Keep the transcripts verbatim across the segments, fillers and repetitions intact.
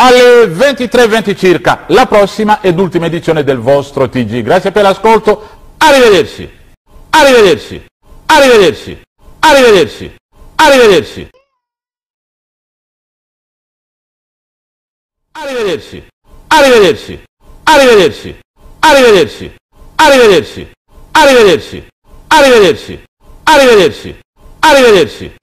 alle ventitré e venti circa, la prossima ed ultima edizione del vostro T G. Grazie per l'ascolto, arrivederci, arrivederci, arrivederci, arrivederci, arrivederci, arrivederci, arrivederci, arrivederci, arrivederci, arrivederci, arrivederci, arrivederci, arrivederci, arrivederci.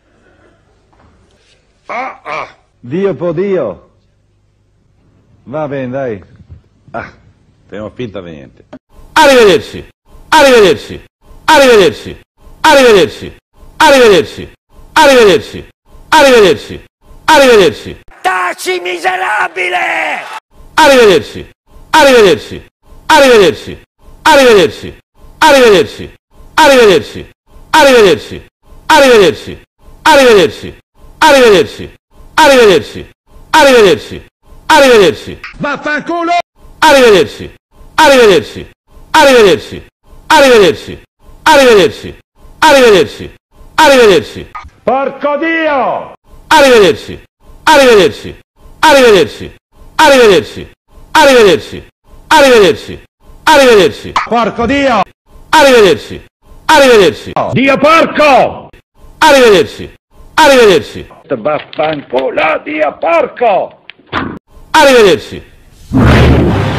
Ah, ah. Dio po' Dio. Va bene, dai. Ah, tengo finta di niente. Arrivederci, arrivederci, arrivederci, arrivederci, arrivederci, arrivederci, arrivederci, arrivederci. Taci, miserabile! Arrivederci, arrivederci, arrivederci, arrivederci, arrivederci, arrivederci, arrivederci, arrivederci, arrivederci, arrivederci, arrivederci, arrivederci, arrivederci. Vaffanculo! Arrivederci, arrivederci, arrivederci, arrivederci, arrivederci, arrivederci, arrivederci. Porco Dio! Arrivederci, arrivederci, arrivederci, arrivederci, arrivederci, arrivederci, arrivederci, Porco Dio! arrivederci, arrivederci, Dio porco! arrivederci, arrivederci, Vaffanculo, Dio porco! arrivederci.